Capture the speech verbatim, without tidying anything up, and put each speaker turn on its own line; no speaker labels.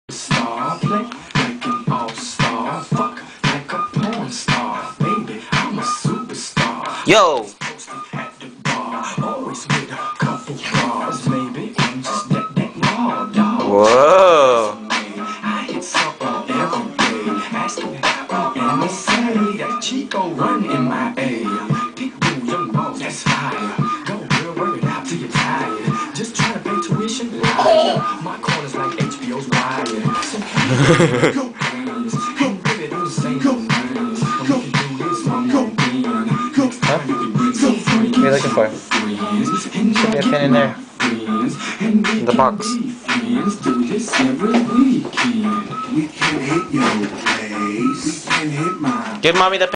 Star, play like an all-star, fuck like a porn star, baby, I'm a superstar.
Yo!
At the bar, always with a couple bras, maybe I'm just that, that raw dog.
Whoa!
I hit something every day, asking about me and they say that Chico run in my A. Pitbull, young boss, that's fire. Go girl, work it out till you're tired. Just try to pay tuition. My corner's like H B O's Wire. So go hands, go baby, don't say no names. We can do this one more thing. Next time you can be so free.
What are you looking for? Should be a pin in there. In the box.
Do this every weekend.
We can hit your place. We can hit mine.
Give mommy the